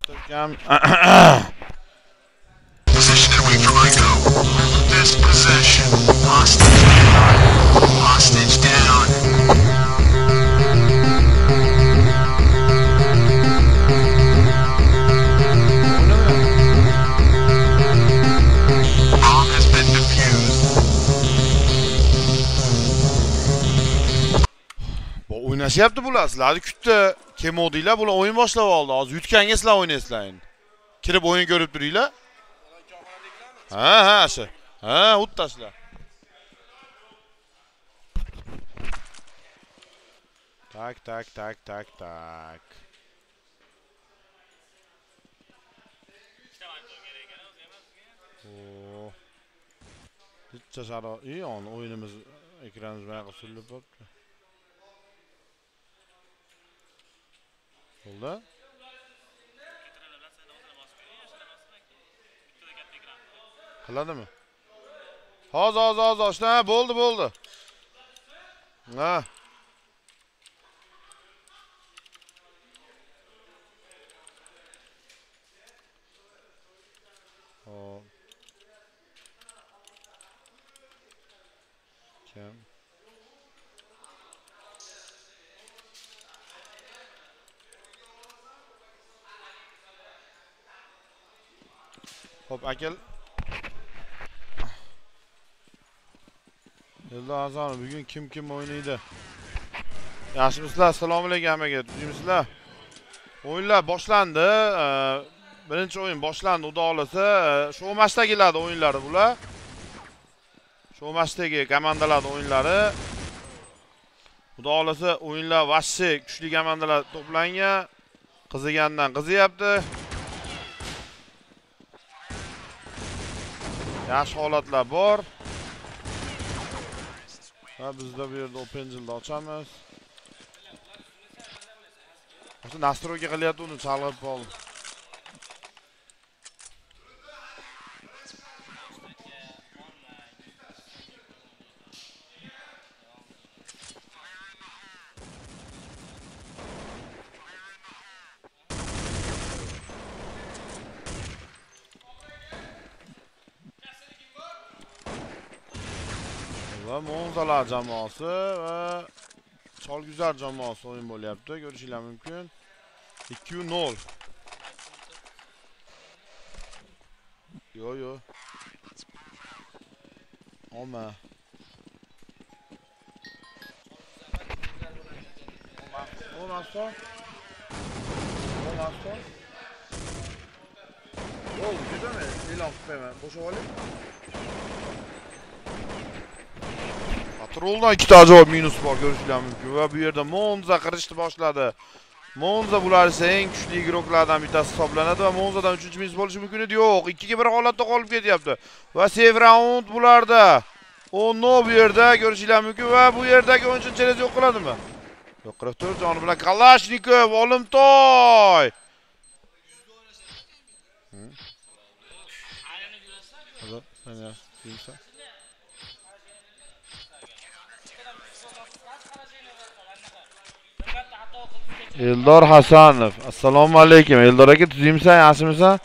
Mustahkam. Position away from Echo. Dispossession. Hostage down. Hostage down. Bomb has been defused. Bu oynashyapti bular. Sizlarni kutdi. Kemodinglar, bular o'yin boshlab oldi. Hozir yutganga sizlar o'ynaysizlar endi. Kirib o'yin ko'rib turinglar. Ha, shu. Ha, o'ttasizlar. Tak. Oo. Hiç şara iyi on oyunumuz ekranımız bayağı sürülüp oldu. Oldu? Kıladı mı? Az. İşte ha, buldu. Ha. O. Kim? Hop akıl. Yılda Hasan bugün kim oynaydı? Yaxshimisizlar? Assalomu alaykum hammaga. Tushimsizlar? O'yinlar boshlandi. Birinchi o'yin boshlandi. Xudo xolasa, shu matchdagilar o'yinlari bular. Shu matchdagi komandalar o'yinlari. Xudo xolasa, o'yinlar vashshi kuchli komandalar to'plangan. Qizigandan qiziyapti. Yaxshi holatlar bor. Ha, bizda bu yerda Open Jill'ni ochamiz. O'sha nastroyga qilyapti, uni chalg'ib qoldi. Va Monzalar jamoasi va Cholguzar jamoasi o'yin bo'lyapti. Ko'rishingiz mumkin. 2-0. Yo. Olma. Olmazsa. Oldu, güzel mi? Elan tutmayma. Boşa olayım. Patroldan 2 ta javob minus bor, ko'rishingiz mumkin. Va bu yerda Monza qirishni boshladi. Monza bular esa eng kuchli igroklardan bittasi hisoblanadi va Monzadan 3-minus bo'lishi mumkin edi. Yo'q, 2-1 holatda qolib ketyapti. Va save round bularda. O no bu yerda ko'rishingiz mumkin va bu yerdagi o'yinchini Cheres yo'q qiladimi? Yo'q, 44 joni bilan Kalashnikov, Olimtoy. Hadi, sen ya, kimsen? Eldor Hasanov. Assalomu alaykum. Eldor aka, tuzimsan, yaxshimisan?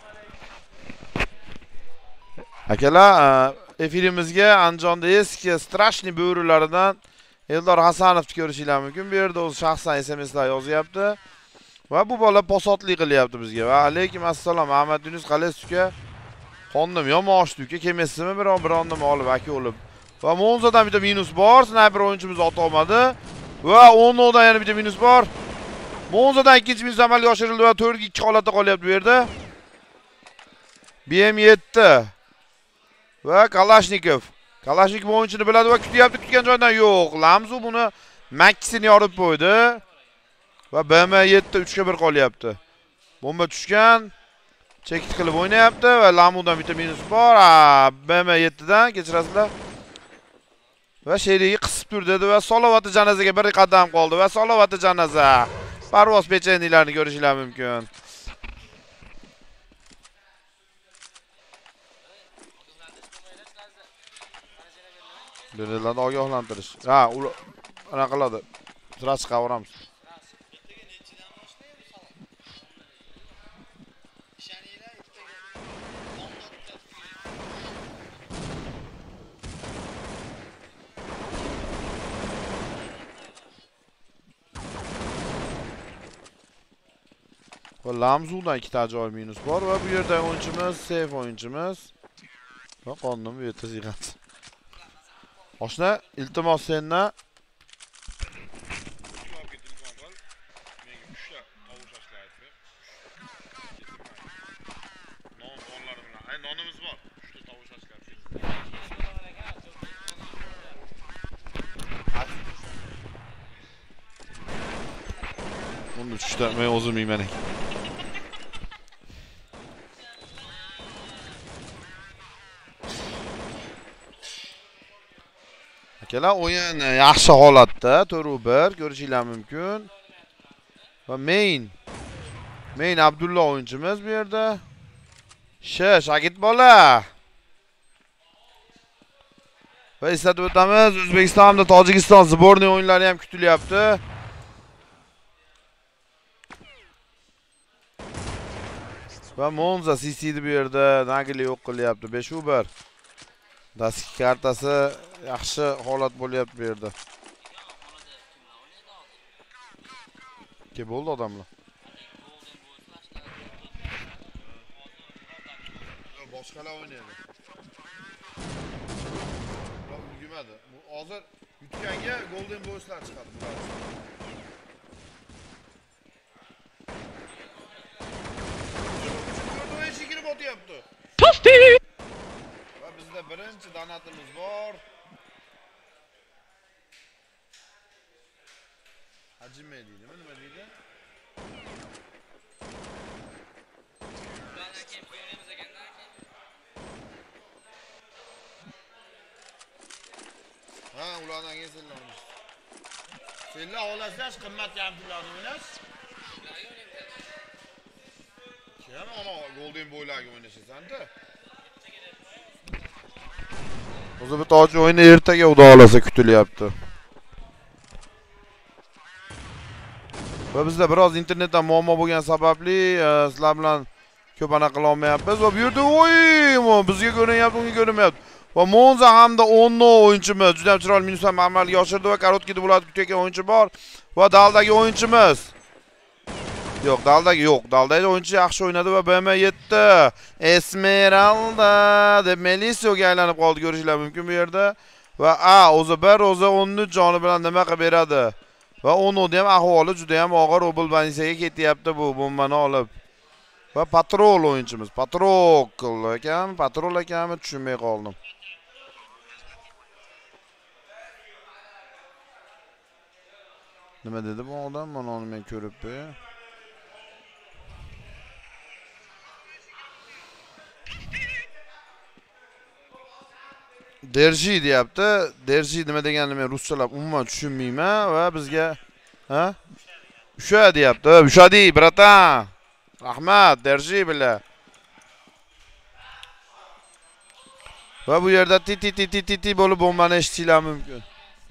Akalar, efirimizga Andijonda eski strashniy bo'rilaridan Eldor Hasanovni ko'rishingiz mumkin. Bu yerda o'zi shaxsan SMSlar yozyapti. Va bu bola posotlik qilyapti bizga. Va alaykum assalom. Ahmad Yunus qalaysiz uka? Qondim yomon oshdi uka. Kelmaysizmi? Biron-nima olib aka o'lib. Va Monzadan bitta minus bor. Sniper o'yinchimiz ot olmadi. Va 10 dan yana bitta minus bor. Monzadan ikkinchi minus amalga oshirildi va 4-2 holatda qolyapti bu yerda. BM7 va Kalashnikov. Kalashnikov o'yinchini biladi va kutyapti, kutgan joydan yo'q. Lamzu buni makkisini yorib qo'ydi. Va BM7 3-1 qolyapti. Bomba tushgan. Chekit qilib o'ynayapti va Lamudan bitta minus bor. BM7 dan kechirasizlar. Va sherigi qisib turdi va Salovati janozaga bir qadam qoldi va Salovati janoza. Parvoz pecheniylarni ko'rishingiz mumkin. Birilarni ogohlantirish. Ha, ular ana qiladi. Sira chiqaveramiz. Va Lamzu'dan 2 ta ajoyib minus bor va bu yerda o'yinchimiz safe o'yinchimiz. Va qonun bu yerda sigat. Oshna, iltimos sendan Bunu tushtirmay o'zim yeyman ekan. Akalar o'yin yaxshi holatda, 4-1 ko'rishinglar mumkin. Va main Abdulla o'yinchimiz bu yerda. Shagit bola. Va eslatib o'tamiz, O'zbekiston hamda Tojikiston zborniy o'yinlari ham kutilyapti. Va Monza CC'di bu yerda, Nagli yo'q qilyapti 5-1. Daski kartasi yaxshi holat bo'lyapti bu yerda. Ke bo'ldi odamlar. Boshqalar o'ynaydi. Ular ulgurmadi. Hozir yutganga Golden Boys'lar chiqadi bular. Tosti! Va bizda birinchi donatimiz bor. Hajime deydi, nima deydi? Ha, ulardan kesilamiz. Senlar olasizlar, qimmat yarimlarni o'ynash. Kim ona Golden Boy'larga o'ynashasan-da? O'zi bu toji o'yini ertaga xudo xolasa kutilyapti. Va bizda biroz internetda muammo bo'lgani sababli sizlar bilan ko'p anaqa qila olmayapmiz. Va bu yerda bizga ko'rinyapti, unga ko'rinmayapti. Va Monza hamda 10 o'yinchimiz juda ham chiroyli minusdan amalga oshirdi va korotkida bo'ladi kutayotgan o'yinchi bor. Va daldagi o'yinchimiz yo'q, daldagi o'yinchi yaxshi o'ynadi va BM7 Esmeralda deb Melissio'ga aylanib qoldi, ko'rishinglar mumkin bu yerda. Va o'zi 13 joni bilan nima qilib beradi? Va O'nodi ham ahvoli juda ham og'ir, Obilbanisaga ketyapti bu bombani olib. Va patrol o'yinchimiz, patrol ekanmi tushunmay qoldim. Nima dedi bu odam? Mana uni men ko'ribdi. Derji deyapti. Derji nima deganini men ruschalab umuman tushunmayman va bizga Usha deyapti. Ushadi, bratan. Rahmat, Derji bila. Va bu yerda ti bo'lib bombani eshitishlar mumkin.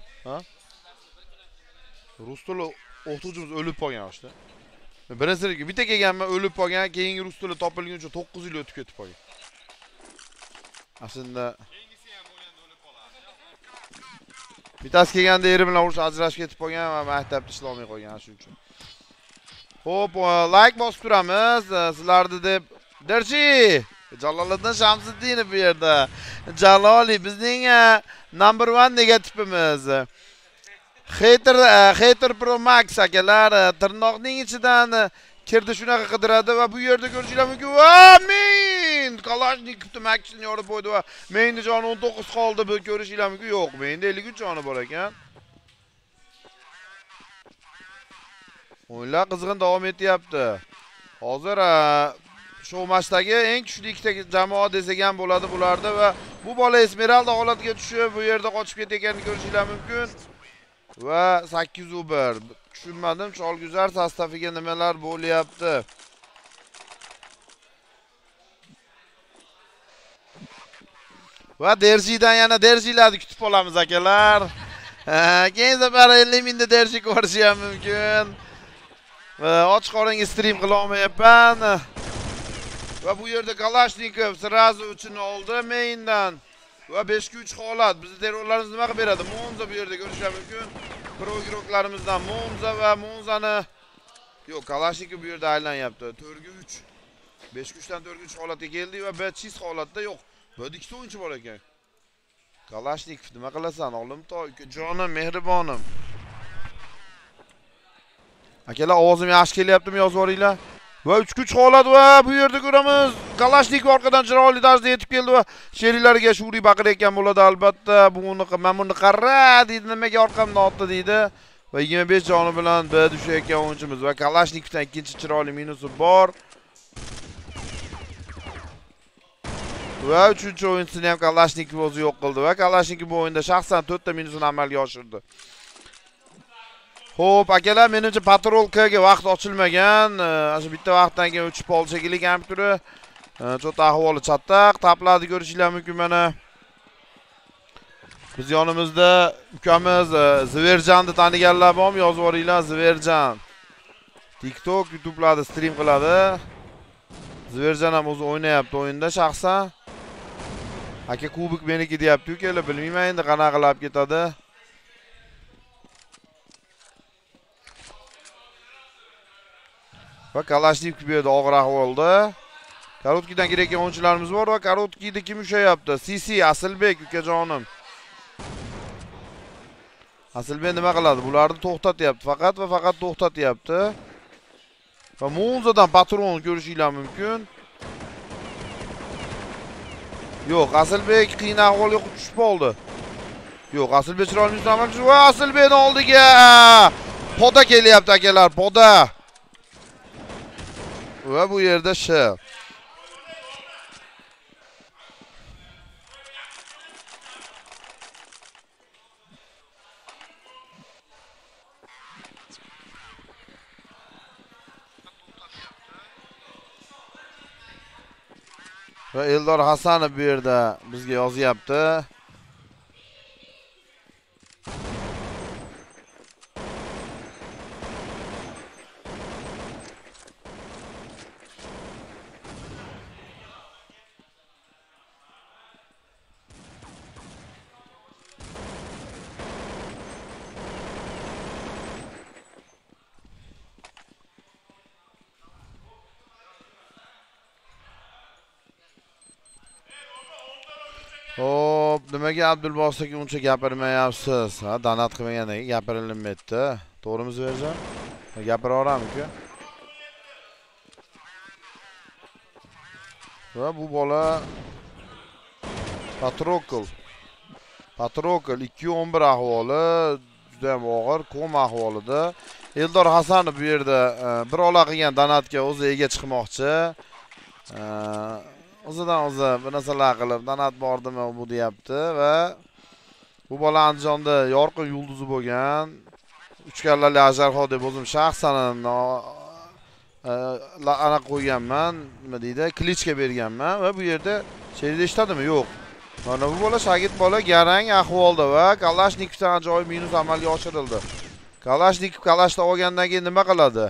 Rus tili o'qituvchimiz o'lib qolgan o'shda. Birinchi bitta kelganman, o'lib qolgan, keyingi rus tili topilguncha 9 yil o'tib ketib qolgan. Aslida bittasi kelganda eri bilan urush ajrashib ketib qolgan va maktabda ishlay olmay qolgan shuning uchun. Xo'p, like bosib turamiz. Sizlarni deb Derji Jaloliddin Shamsiddinov bu yerda. Jaloli bizning number 1 negativimiz. Hater Pro Max akalar tirnoqning ichidan kirdi shunaqa qidiradi va bu yerda ko'rishinglar mumkin. Men Kalashnikovni Max'ni yorib qo'ydi va menning joni 19 qoldi. Bu ko'rishinglar mumkin. Yo'q, menda 53 joni bor ekan. O'yinlar qizg'in davom etyapti. Hozir shu matchdagi eng kuchli ikkita jamoa desak ham bo'ladi bularda va bu bola Esmeralda holatiga tushib bu yerda qochib ketganini ko'rishinglar mumkin. Va 8-1. Tushunmadim, Cholguzar sostaviga nimalar bo'lyapti. Va Derjidan yana Derjilarni kutib olamiz akalar. Keyin safar 50 mingda Derji ko'rish ham mumkin. Va och qoringa stream qila olmayapman. Va bu yerda Kalashnikov srazu uchini oldi maindan. Va 5-3 holat. Bizning terrorlarimiz nima qilib beradi? Monza bu yerda ko'rishingiz mumkin. Pro guruhlarimizdan Monza va Monzani Yo'q, Kalashnikov bu yerda aylanyapti. 4 ga 3. 5 3dan 4 ga 3 holatga keldi va B-chis holatda yo'q. Bu yerda ikkita o'yinchi bor ekan. Kalashnikov nima qilasan? Olim jonim, mehribonim. Akalar, ovozim yaxshi kelyaptimi, yozib yuboringlar. Va 3-3 holat va bu yerda ko'ramiz. Kalashnikov orqadan chiroyli tarzda yetib keldi va sherilarga shuri baqirayotgan bo'ladi albatta. Men buni qarra deydi, nimaga orqamdan otdi deydi. Va 25 joni bilan B tushayotgan o'yinchimiz va Kalashnikovdan ikkinchi chiroyli minusi bor. Va 3-o'yinchisini ham Kalashnikov o'zi yo'q qildi va Kalashnikov bu o'yinda shaxsan 4 ta minusini amalga oshirdi. Xo'p, akalar, menimcha patrolkaga vaqt ochilmagan. Ana bitta vaqtdan keyin o'chib qoldi shekilli kompyuteri. Cho'ta ahvoli chataq, tapladi ko'rishinglar mumkin mana. Biz yonimizda ukamiz Zverjanni taniganlar bormi? Yozib yuboringlar, Zverjan. TikTok, YouTube'larda stream qiladi. Zverjan ham o'zi o'ynayapti o'yinda shaxsan. Aka kubik meniki deyapti ukalar, bilmayman endi qanaqa qilib ketadi. Va Kalashnikov bu yerda og'ir ahvolda. Karotkidan kerakli o'yinchilarimiz bor va Karotkida kim ushlayapti? Sisi Asilbek ukajonim. Asilbek nima qiladi? Bularni to'xtatyapti, faqat va faqat to'xtatyapti. Va Monzadan patron ko'rishinglar mumkin. Yo'q, Asilbek qiyin ahvolga tushib qoldi. Yo'q, Asilbek chiroyli amalchi va Asilbekning oldiga poda kelyapti akalar, poda. Va bu yerda va Eldor Hasanov bu yerda bizga yozyapti. Hop, nimaga Abdulboq aka uncha gapirmayapsiz? Ha, donat qilmaganiga gapirilmayapti. To'g'rimi Zverjan? Gapiraveramiz-ku. Va bu bola Patrokl 2-11 ahvoli, juda ham og'ir, koma ahvolida. Eldor Hasanov bu yerda bir ola qilgan donatga o'zi ega chiqmoqchi. O'zidan o'zi bir narsalar qilib donat bordimi bu deyapti va bu bola Andijonda yorqin yulduzi bo'lgan. 3 kallali ajarxo deb o'zim shaxsan ana qo'yganman, nima deydi, klichka berganman va bu yerda she'rda eshitadimi? Yo'q. Mana bu bola shagird bola garang ahvolda va Kalashnikovdan ajoyib minus amalga oshirildi. Kalashnikov Kalashda olgandan keyin nima qiladi?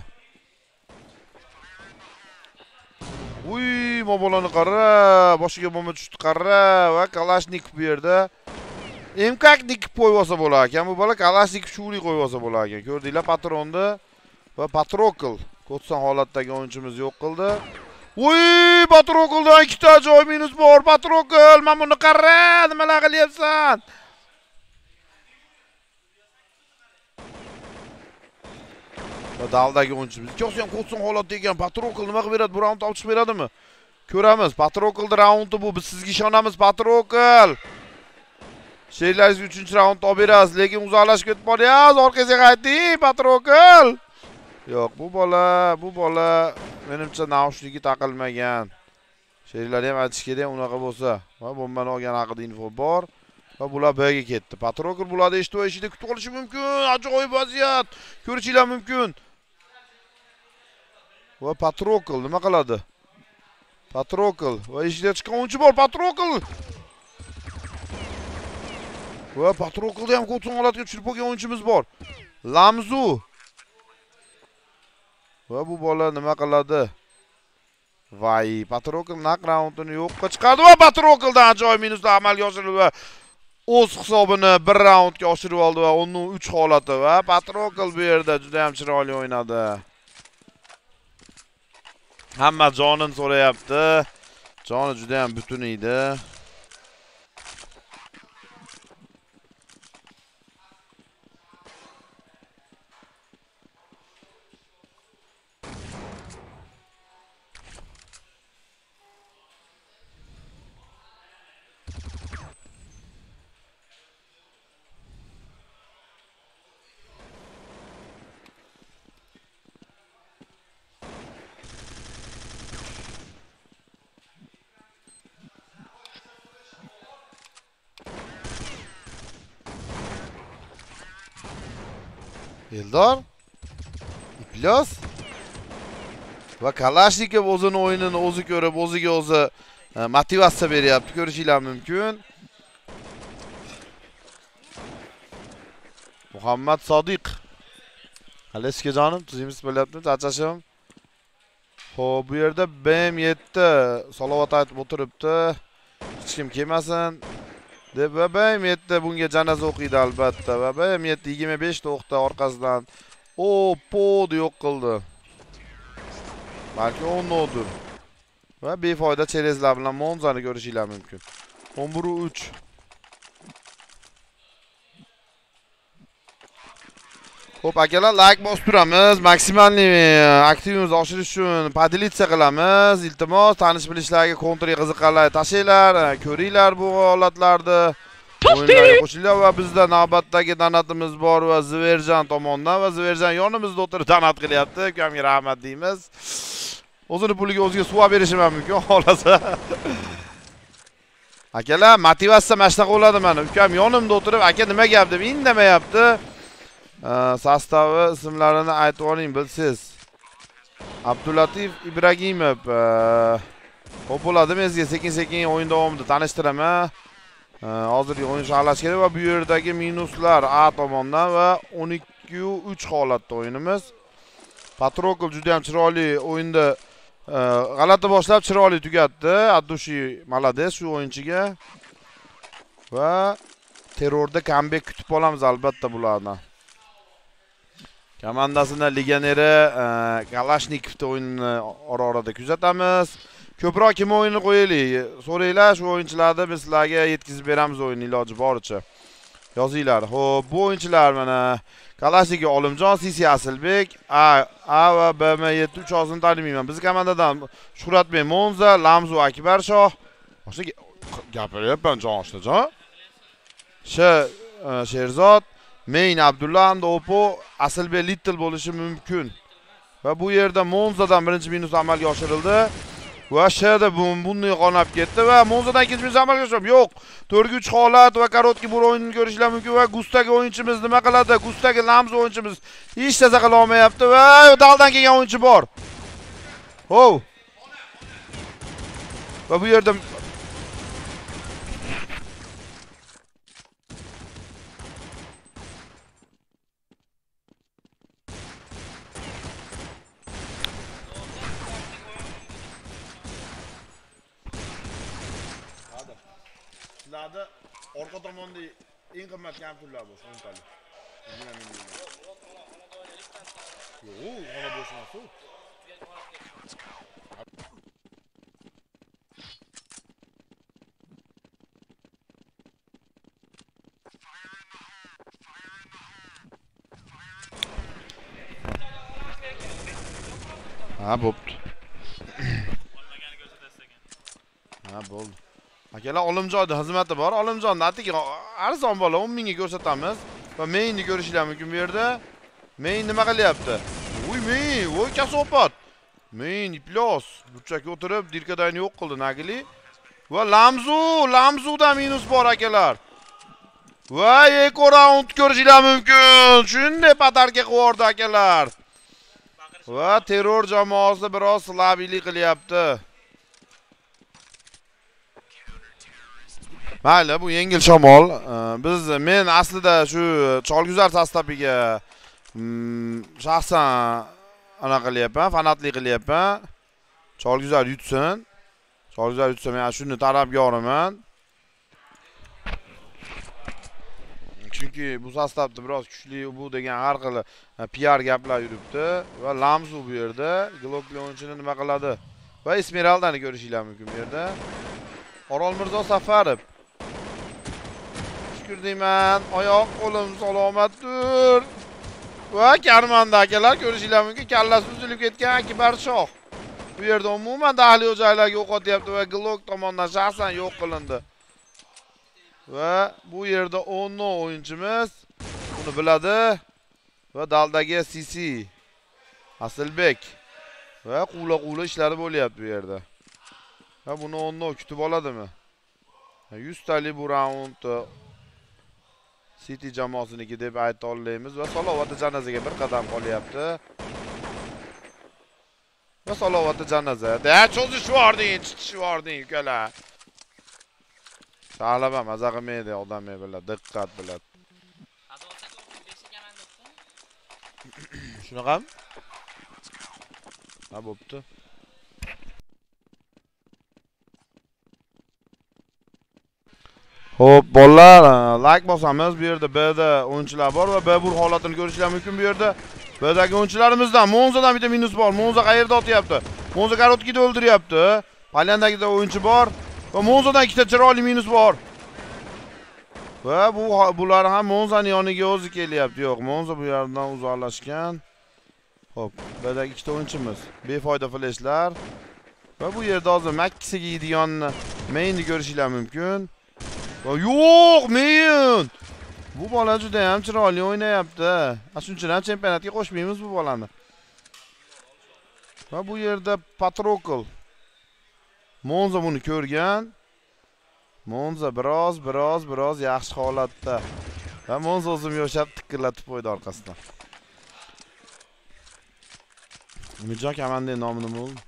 Uy, mobolani qara, boshiga bomba tushdi qara va Kalashnikov bu yerda emkaknik qo'yib olsa bo'lar ekan. Bu bola Kalashnikov shuri qo'yib olsa bo'lar ekan. Ko'rdinglar, patronni va Patrokl 90 holatdagi o'yinchimiz yo'q qildi. Uy, Patrokldan ikkita ajoyib minus bor. Patrokl, men buni qara, nimalar qilyapsan? Va daldagi o'yinchimiz. Ikkosi ham 90 holatda ekan. Patrokl nima qilib beradi? Bu raundni olib chiqib beradimi? Ko'ramiz. Patroklning raundi bu. Biz sizga ishonamiz, Patrokl. Sherlaringiz 3-raundni olib berasiz, lekin uzoqlashib ketib qolyapsiz. Orqangizga qayting, Patrokl. Yo'q, bu bola menimcha naushniki taqilmagan. Sherlar ham aytish kerak, unaqa bo'lsa. Va bombani olgan haqida info bor. Va bular B'ga ketdi. Patrokl bularni eshitib eshikda kutib qolishi mumkin. Ajoyib vaziyat. Ko'rishinglar mumkin. Va Patrokl nima qiladi? Patrokl va eshikda chiqqan o'yinchi bor. Patrokl. Va Patroklda ham ko'p holatga tushirib qo'ygan o'yinchimiz bor. Lamzu. Va bu bola nima qiladi? Vay, Patrokl naq raundini yo'qqa chiqardi va Patrokldan ajoyib minuslar amalga oshirildi va o'z hisobini 1 raundga oshirib oldi va 10-3 holati va Patrokl bu yerda juda ham chiroyli o'ynadi. Hamma jonini so'rayapti. Joni juda ham butun edi. Eldor İplos va Kalashnikov o'zini o'yinini o'zi ko'rib, o'ziga o'zi motivatsiya beryapti. Ko'rishinglar mumkin. Muhammad Sodiq. Aleska jonim, tuzimiz bo'lyapti, charchashim. Xo'p, bu yerda BM7 salovat aytib o'tiribdi. Hech kim kelmasin. deb va BM7 bunga janoza o'qiydi albatta. Va BM7 25 ta o'qda orqasidan pod yo'q qildi. Balki 10 nodir. Va befoyda cherezlar bilan Monzani ko'rishinglar mumkin. 11-3. Xo'p, akalar, like bosib turamiz. Maksimalniy aktivimizni oshirish uchun podelitsiya qilamiz. Iltimos, tanish bilishlarga, kontrga qiziqqanlar tashinglar, ko'ringlar bu holatlarni. O'yinlarga qo'shinglar va bizda navbatdagi donatimiz bor va Zverjan tomonidan va Zverjan yonimizda o'tirib donat qilyapti. Ukamga rahmat deymiz. O'zini puliga o'ziga suv berishi mumkin xolasa. Akalar, motivatsiya mashnaqa bo'ladi mana. Ukam yonimda o'tirib, aka nima gap deb indamayapti. Sostavi ismlarini aytib oling bilsiz. Abdulatif Ibragimov. Xo'p bo'ladi, menga sekin-sekin o'yin davomida tanishtiraman. Hozirgi o'yin sharhlash kerak va bu yerdagi minuslar A tomonidan va 12-3 holatda o'yinimiz. Patrokov juda ham chiroyli o'yinda g'alati boshlab chiroyli tugatdi. Addushi malades shu o'yinchiga. Va terrorda comeback kutib olamiz albatta bulardan. Komandasini legioneri Kalashnikovda o'yinini ora-orada kuzatamiz. Ko'proq kim o'yinni qo'yaylik? So'ranglar, shu o'yinchilarni biz sizlarga yetkazib beramiz o'yinni iloji boricha. Yozinglar. Xo'p, bu o'yinchilar mana Kalashnikov Olimjon, Sisi Asilbek, A va BM7 3 og'zini tanimayman. Biz komandadan Shuhratbek Monza, Lamzu Akbarshoh. O'sha gapiryapman jon oshnajon. Sherzod, Main Abdulla hamda Opo Asilbek Little bo'lishi mumkin. Va bu yerda Monzadan birinchi minus amalga oshirildi. Va shada bunday qonab ketdi va Monzadan ikkinchi minus amalga oshirildi. Yo'q, 4-3 holat va korotki bir o'yinni ko'rishlar mumkin va Gustagi o'yinchimiz nima qiladi? Gustagi Lamz o'yinchimiz hech narsa qila olmayapti va daldan kelgan o'yinchi bor. Hov. Va bu yerda orqa tomonda eng qimmat kompyuterlar bor, o'ntali. Yo'q, xona bo'sh emas-ku. Ha, bo'pti. Ha, bo'ldi. Akalar, Olimjonda xizmati bor. Olimjonni atigi arzon bola 10 mingga ko'rsatamiz va mainni ko'rishinglar mumkin bu yerda. Main nima qilyapti? Voy kasofat. Main iplos. Burchakka o'tirib, dirkadayni yo'q qildi Nagli. Va Lamzuda minus bor akalar. Va eko raund ko'rishinglar mumkin. Shunday patarga qo'yordi akalar. Va terror jamoasi biroz slabiylik qilyapti. Mayli, bu yengil shamol. Men aslida shu Cholguzar sostaviga shaxsan ana qilyapman, fanatlik qilyapman. Cholguzar yutsin. Men shuni tarafdoriman. Chunki bu sostavda biroz kuchli bu degan har xil PR gaplar yuribdi va Lamzu bu yerda Glockli o'yinchini nima qiladi? Va Esmeraldani ko'rishinglar mumkin bu yerda. Orol Mirzo Safarov. Shukr deyman, oyoq qo'lim salomatdir. Va Karmanda akalar ko'rishinglar mumkin, kallasi uzilib ketgan Akbar Shoh. Bu yerda umuman dahliy joylarga o'q otyapti va Glock tomonidan shaxsan yo'q qilindi. Va bu yerda 10 o'yinchimiz buni biladi va daldagi Sisi Asilbek va quvla ishlari bo'lyapti bu yerda. Va buni 10 kutib oladimi? 100 talik bu raundni City jamoasiniki deb ayta olmaymiz va Salovati janozaga bir qadam qolyapti. Va Salovati janoza. Da cho'zish vording, ukalar. Sağlama, maza qilmaydi odam bilan, diqqat bilan. Shunaqami? Ha, bo'pti. Xo'p, bolalar, like bosamiz. Bu yerda B'da o'yinchilar bor va B bu holatini ko'rishlar mumkin bu yerda. B'dagi o'yinchilarimizdan Monzadan bitta minus bor. Monza qayerda otyapti? Monza Garotkida o'ldiryapti. Palyandagida o'yinchi bor va Monzadan ikkita chiroyli minus bor. Va bular ham Monzaning yoniga o'zi kelyapti. Yo'q, Monza bu yerdan uzoqlashgan. Xo'p, B'dagi ikkita o'yinchimiz. Befoyda flashlar. Va bu yerda hozir maksiga yediganni mainni ko'rishinglar mumkin. Yo'q, men. Bu bola juda ham chiroyli o'ynayapti. Shunchalik ham chempionatga qo'shmaymiz bu bolani. Va bu yerda Patrokl. Monza buni ko'rgan. Monza biroz yaxshi holatda. Va Monza o'zim yoshab tikillatib qo'ydi orqasidan. Umidjon Kamandey nomi nima bo'ldi?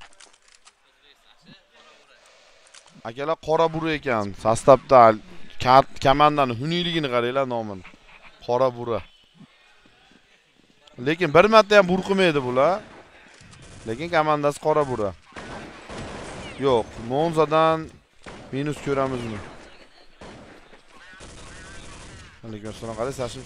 Akalar qora bura ekan. Sostavda Kamandani huniyligini qaranglar nomini. Qora bura. Lekin bir marta ham burqimaydi bular. Lekin komandasi qora bura. Yo'q, Monzadan minus ko'ramizmi? Lekin shuna qaraysiz,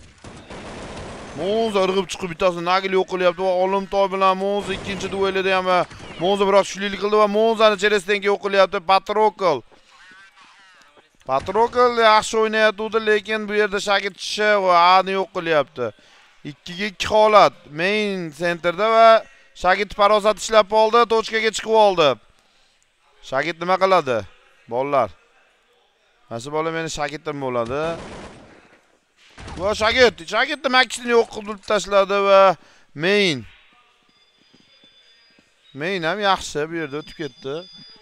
Monza irg'ib chiqib bittasini Nagli yo'q qilyapti va Olimtoy bilan Monza ikkinchi duelida ham Monza biroz kuchlilik qildi va Monzani Cherestenga yo'q qilyapti Patrokl. Patrokl yaxshi o'ynayapti, lekin bu yerda Shagit Ch va Ani yo'q qilyapti. 2 ga 2 holat. Main centerda va Shagit parosat ishlab oldi, tochkaga chiqib oldi. Shagit nima qiladi? Bolalar. Mana shu bola meni Shagitdan bo'ladi. Va Shagitni maksini yo'q qilib tashladi va main ham yaxshi bu yerda o'tib ketdi.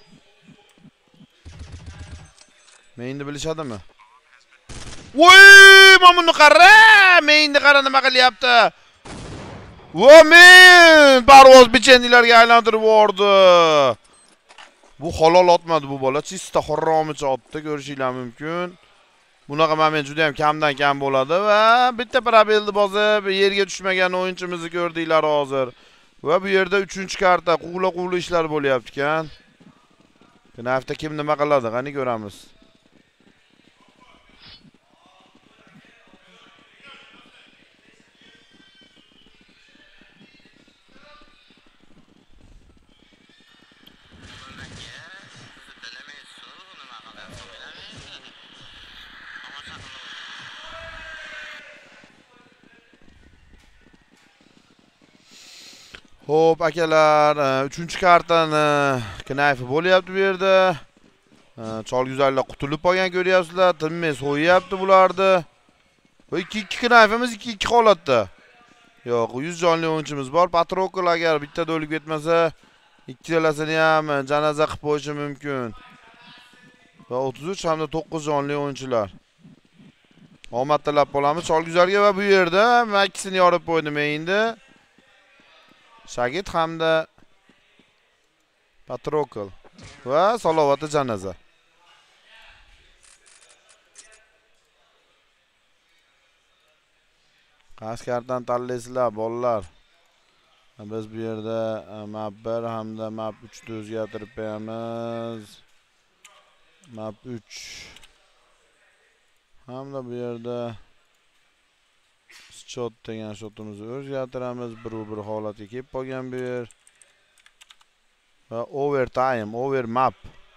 Mainni bilishadimi? Voy, mana buni qara! Mainni qara nima qilyapti? Vo men parvoz bichendilarga aylantirib yubordi. Bu halol otmadi bu bola. Chista xorromicha otdi, ko'rishinglar mumkin. Bunaqa moment juda ham kamdan kam bo'ladi va bitta probelni bosib yerga tushmagan o'yinchimizni ko'rdinglar hozir. Va bu yerda 3-karta quvla ishlar bo'lyapti ekan. Buni hafta kim nima qiladi? Qani ko'ramiz. Xo'p, akalar, 3-kartani knayfi bo'lyapti bu yerda. Chol güzellar qutulib qolgan ko'ryapsizlar. Tinmay so'yapti bularni. Va 2-2 knayfimiz 2-2 holatda. Yo'q, 100 jonli o'yinchimiz bor. Patrokl agar bittada o'lib ketmasa, ikkalasini ham janoza qilib qo'yishi mumkin. Va 33 hamda 9 jonli o'yinchilar. Omad tilab qolamiz Chol güzelga va bu yerda maksini yorib qo'ydi mainda. Shagit hamda Patrokl va Salovati janoza. Qaysi kartdan tanlaysizlar bolalar? Biz bu yerda map 1 hamda map 3 ni o'zgartirib qo'yamiz. Map 3 hamda bu yerda shot degan shotimizni o'zgartiramiz. Bir holatga kelib qolgan bu yer. Va overtime, overmap.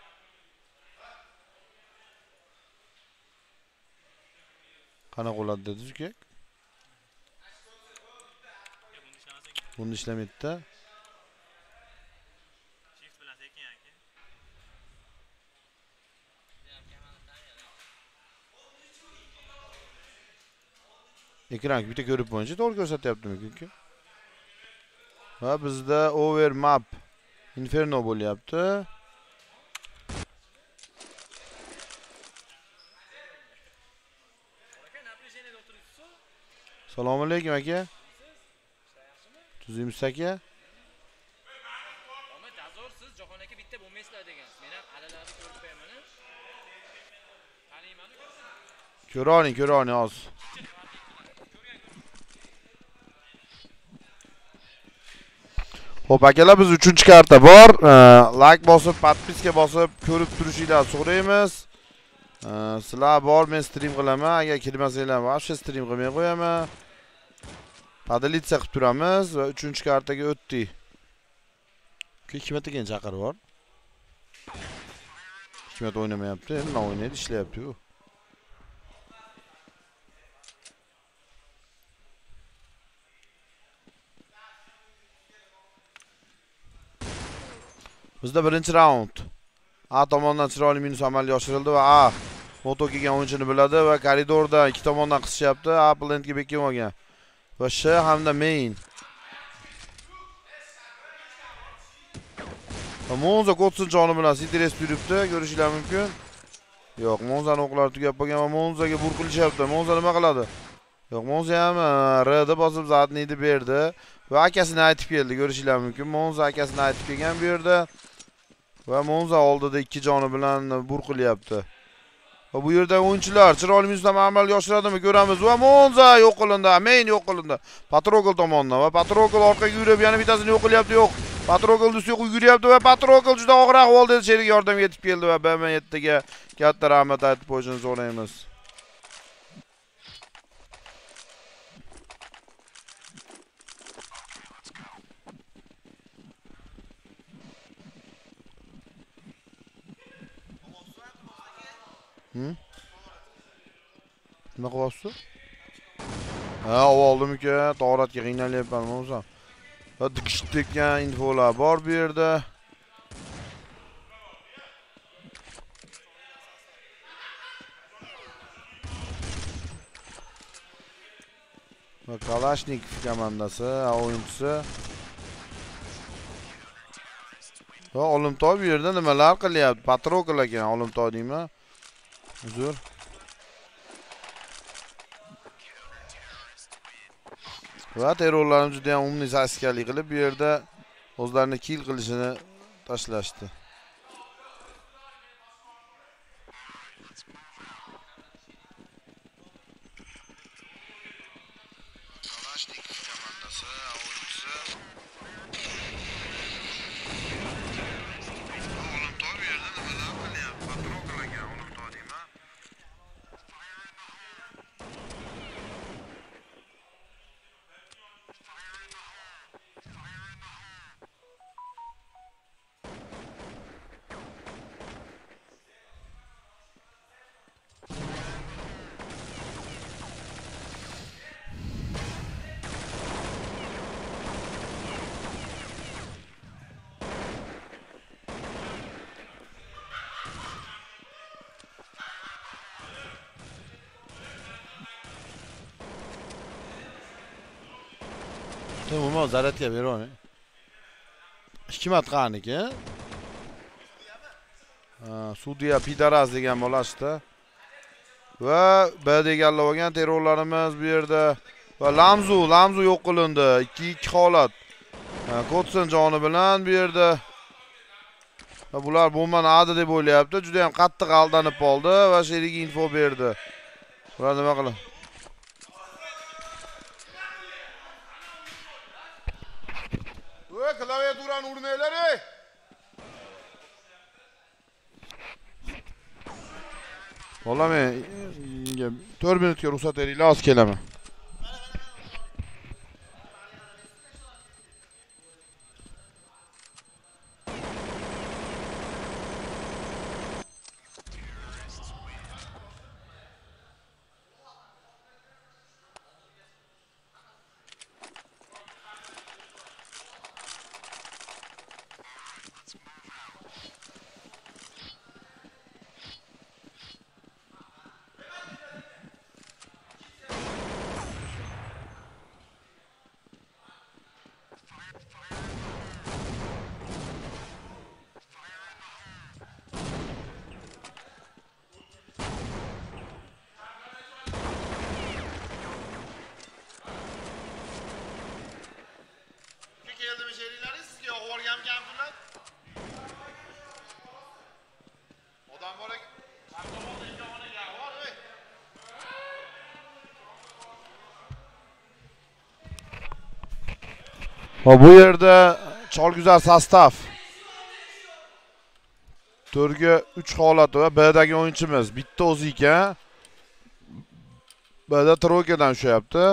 Qanaqa bo'ladi dedingiz uka? Buni ishlamaydi-da. Ekran bitta ko'rib bo'yicha to'g'ri ko'rsatyaptimi uka? Va bizda overmap Inferno bo'lyapti. Assalomu alaykum aka. Tuzimiz aka. Omad dazorsiz Jahon aka bitta bo'lmaysizlar degan. Men ham alalarni ko'rib qo'yaman. Qaniyman? Ko'rani hozir. Xo'p akalar, biz 3-karta bor. Like bosib, podpiska bosib, ko'rib turishingizni so'raymiz. Sizlar bor, men stream qilaman. Agar kirmasanglar, vaqti stream qilmay qo'yaman. Padalitsiya qilib turamiz va 3-kartaga o'tdik. Hikmat degan chaqir bor. Hikmat o'ynamayapti, endi o'ynaydi, ishlayapti-ku. Bizda birinchi raund. A tomondan chiroyli minus amalga oshirildi va A moto kelgan o'yinchini biladi va koridorda ikki tomondan qisishyapti. A plentga bekib olgan. Va Sh hamda main. Va Monza Kotsin joni bilan stres yuribdi, ko'rishinglar mumkin. Yo'q, Monzani o'qlari tugab qolgan va Monzaga burqilishyapti. Monza nima qiladi? Yo'q, Monza ham R da bosib zatniyni berdi va akasini aytib keldi, ko'rishinglar mumkin. Monza akasini aytib kelgan bu yerda. Va Monza oldida ikki joni bilan burqilyapti. Va bu yerda o'yinchilar chiroyli minusdan amalga oshiradimi ko'ramiz. Va Monza yo'q qilindi, main yo'q qilindi. Patrogl tomonidan va Patrogl orqaga yurib, yana bittasini yo'q qilyapti. Yo'q. Patrogl ustiga yuguryapti va Patrogl juda og'ir ahvolda sherigi yordamga yetib keldi va BM7 ga katta rahmat aytib qo'yishni so'raymiz. Nima qilyapsiz? Ha, oldim uka, to'g'ratga qiynalyapman o'zim. Va dikishib tekkan infolar bor bu yerda. Va Kalashnikov komandasi, o'yinchisi. Va Olimtoy bu yerda nimalar qilyapti? Patrokl ekan, Olimtoy deyman. Uzr. Va terrorlarimiz juda ham umumniy saskalik qilib bu yerda o'zlarini kill qilishini tashlashdi. Kalashnikov komandasi, o'yinchisi. Olimtoy bu yerda nimalar qilyapti? Patrokl ekan, Olimtoy deyman. Umuman zaratga beraman. Hikmat qaniki? Sudya Pidaras degan bo'lashdi. Va B deganlar olgan terrorlarimiz bu yerda va Lamzu yo'q qilindi. 2-2 holat. Kotsin joni bilan bu yerda. Va bular bombani adi deb o'ylayapti. Juda ham qattiq aldanib qoldi va sherigi info berdi. Ular nima qiladi? Klaviaturani urmanglar ey. Vallahi men 4 minutga ruxsat beringlar, hozir kelaman. Va bu yerda cholguzar sostav. To'rga 3 holat va B'dagi o'yinchimiz bitta o'zi ekan. B'da troykadan tushyapti.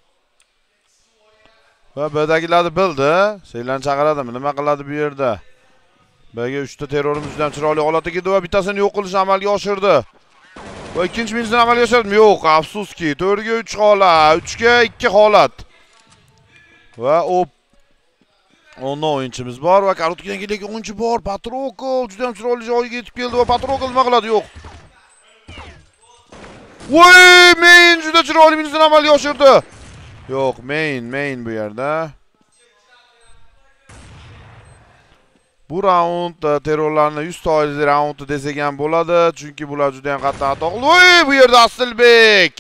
Va B'dagilarni bildi. Seylan chaqiradimi? Nima qiladi bu yerda? B'ga 3 ta terrorimiz juda ham chiroyli holatga keldi va bittasini yo'q qilishni amalga oshirdi. Va ikkinchi minutni amalga oshirdimi? Yo'q, afsuski. 4 ga 3 holat, 3 ga 2 holat. Va Onda o'yinchimiz bor va korotkadan kelgan o'yinchi bor. Patrokol juda ham chiroyli joyga yetib keldi va Patrokol nima qiladi? Yo'q. Voy, main juda chiroyli minutni amalga oshirdi. Yo'q, main bu yerda. Bu raund terrorlarni 100% raund desak ham bo'ladi, chunki bular juda ham qattiq atoqli. Voy, bu yerda Asilbek.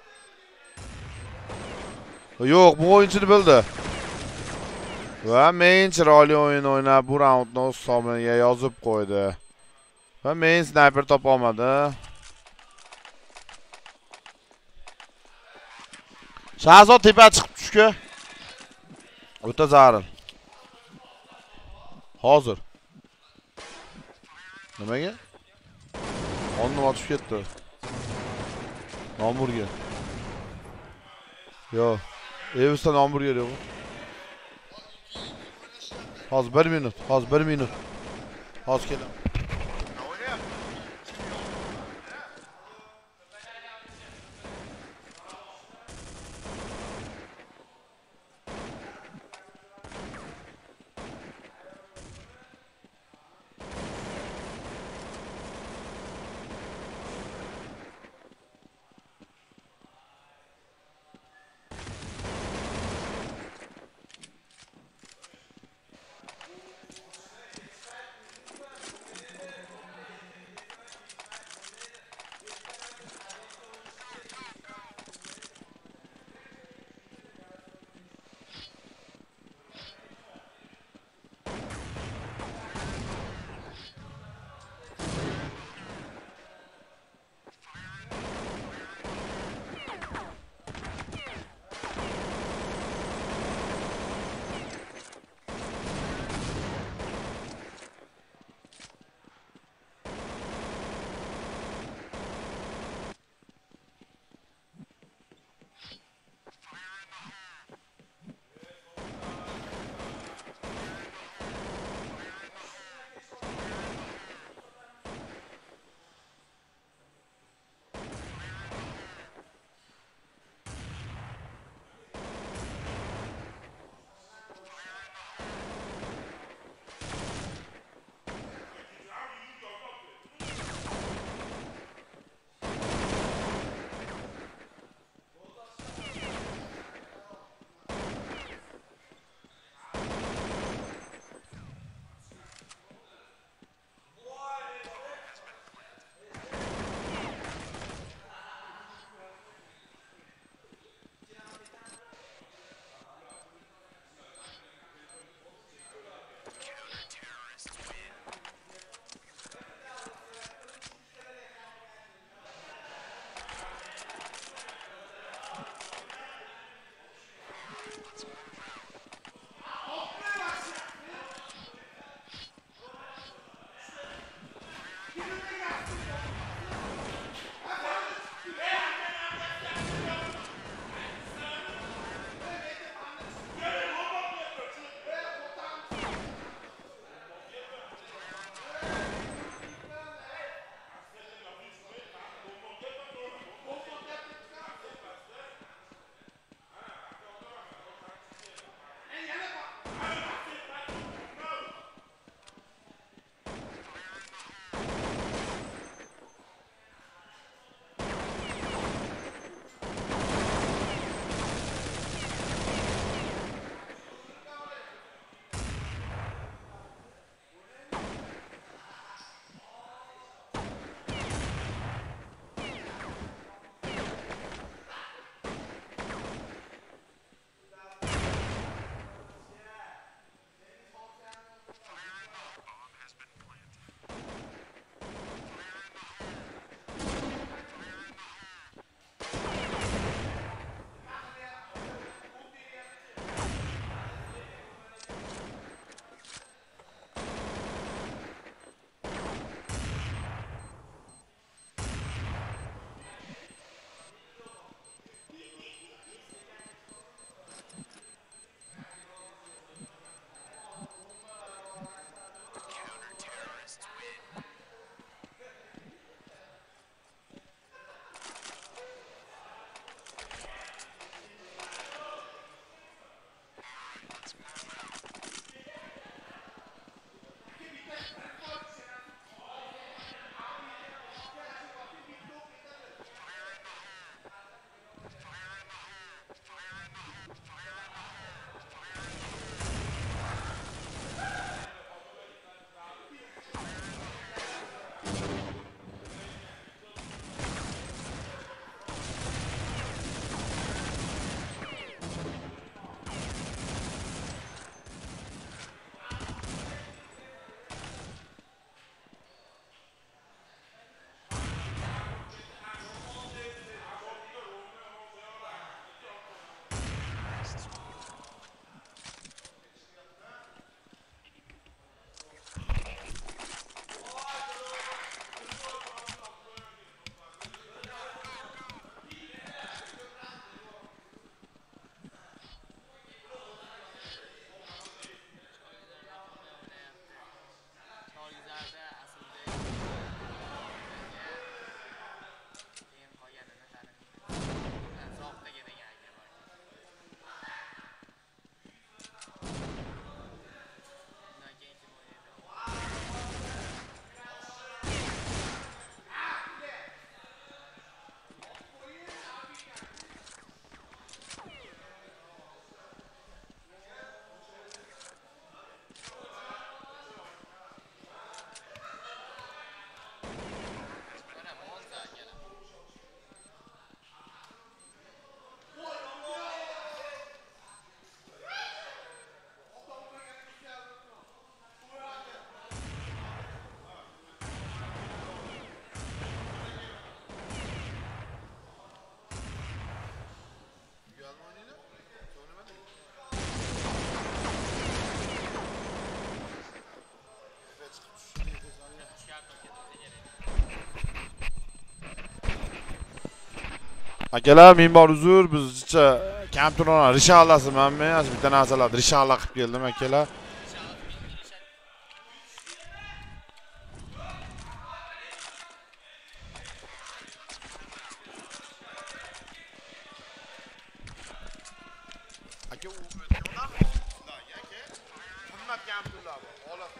Yo'q, bu o'yinchini bildi. Va main chiroyli o'yin o'ynab bu raundni o'z hisobiga yozib qo'ydi. Va main sniper topa olmadi. Shahzod tepa chiqib tushga. O'ta zarur. Hozir. Nimaga? Onni otib ketdi. Hamburger. Yo'q. Evsdan hamburger yo'q. Hozir 1 minut. Hozir 1 minut. Hozir kelam. Akalar men bor uzr, bizcha kam turona rishalasizmanmi? Bitta narsalarni rishala qilib keldim akalar. Aka u o'tgandan sizlarga aka qimmat kam pullar bor. Olasiz.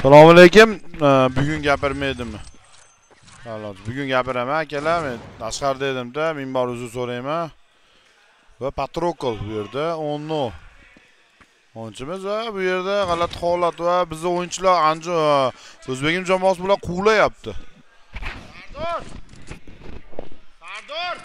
Assalomu alaykum. Bugun gapirmaydimmi? Xolos, bugun gapiraman akalar. Men tashqarida edim-da, minbar uzr so'rayman. Va patrokol bu yerda 10 no. O'yinchimiz va bu yerda g'alati holat va bizning o'yinchilar O'zbekiston jamoasi bilan quvlayapti. Sardor! Sardor!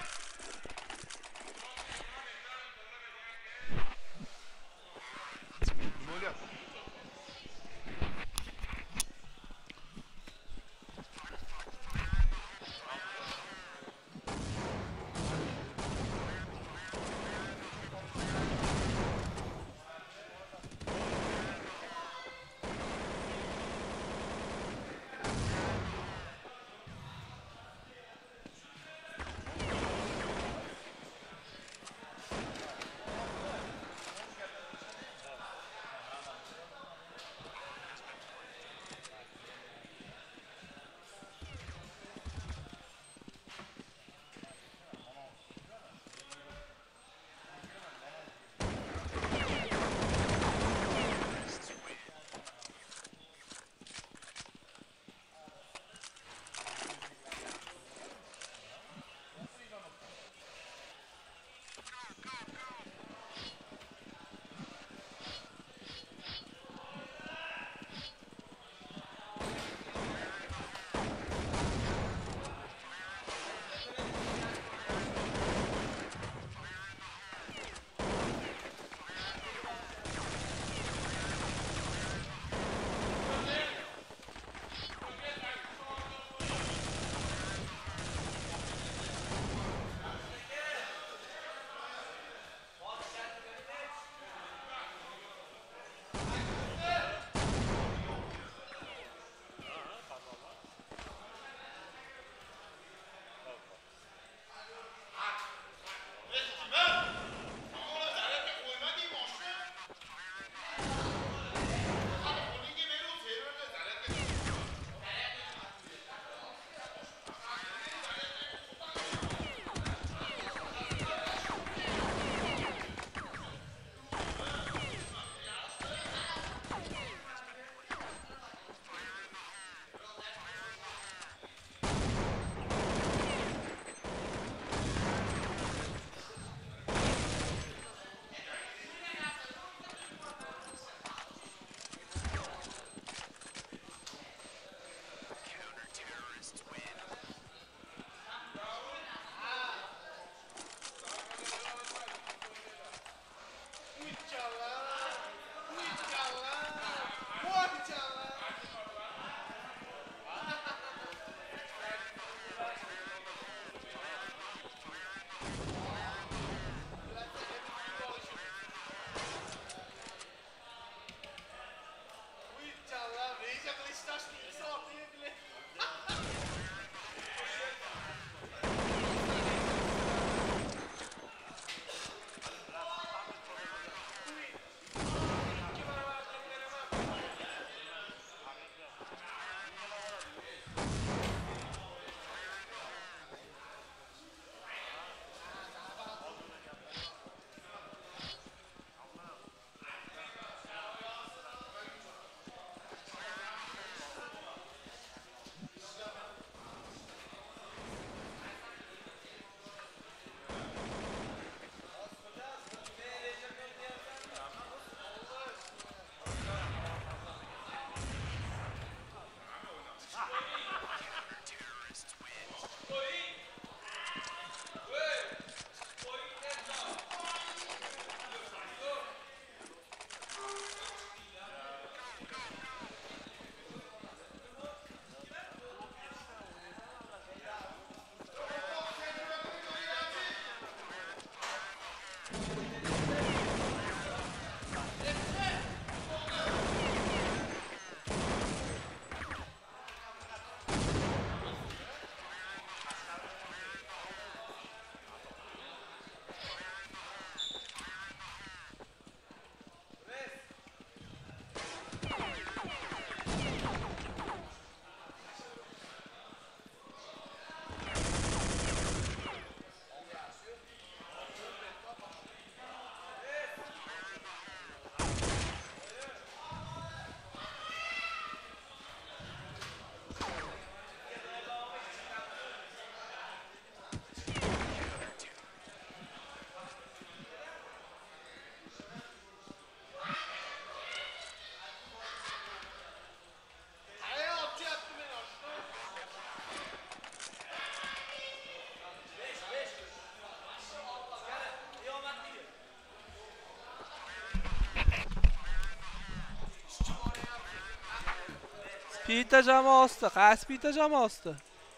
Pita jamoasida, qaysi Pita jamoasida?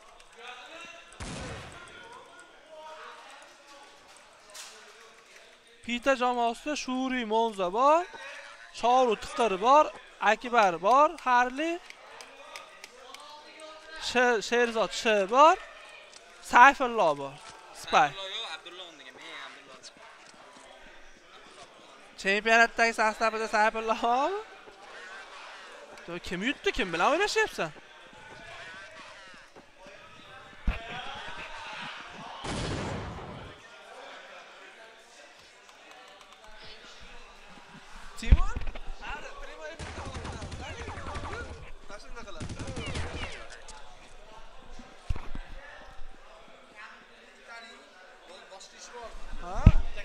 Pita jamoasida Shuri Monza bor, Shoru Tiqir bor, Akbar bor, Harli, Sherzod Sh bor, Sayfullo bor. Spy. Abdulloh degan, men Abdulloh. Chempionatdagi sostavida Sayfullo bormi? Kim yutdi, kim bilan o'ynashyapsan? Timon? Hadi, primoy bitta o'ynaymiz. Tashingda qiladi. Boshqa ish bor. Ha?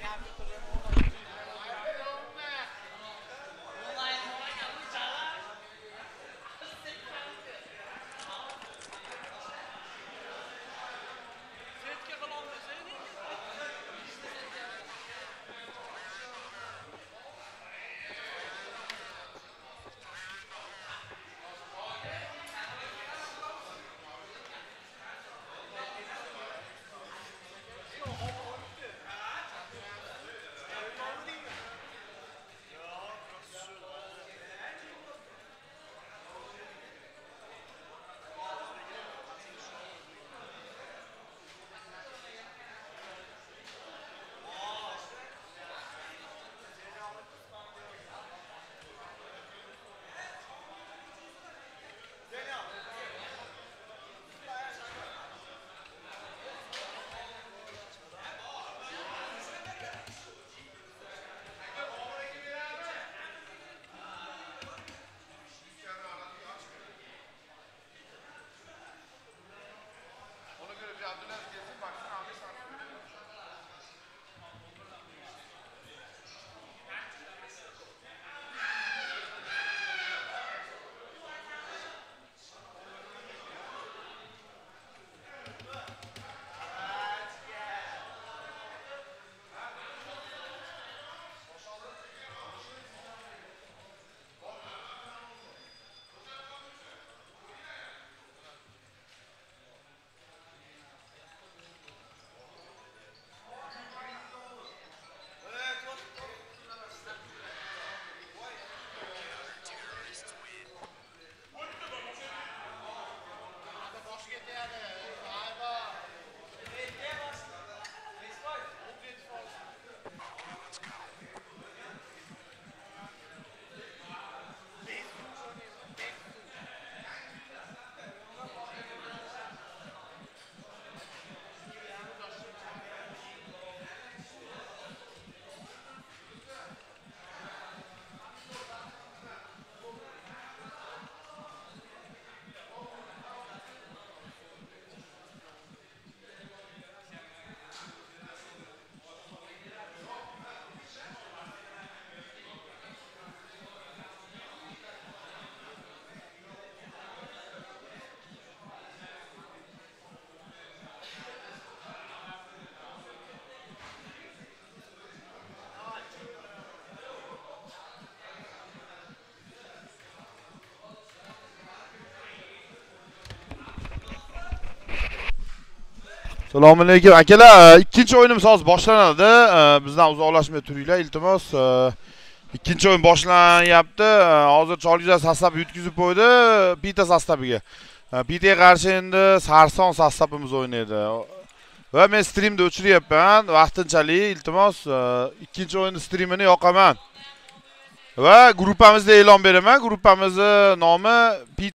Assalomu alaykum akalar. Ikkinchi o'yinimiz hozir boshlanadi. Bizdan uzoqlashmay turinglar, iltimos. Ikkinchi o'yin boshlanyapti. Hozir Cholgija sastav yutkizib qo'ydi Pita sastaviga. Pitaga qarshi endi Sarson sastavimiz o'ynaydi. Va men streamda o'chiryapman. Vaqtinchalik iltimos ikkinchi o'yin streamini yoqaman. Va gruppamizda e'lon beraman. Gruppamizning nomi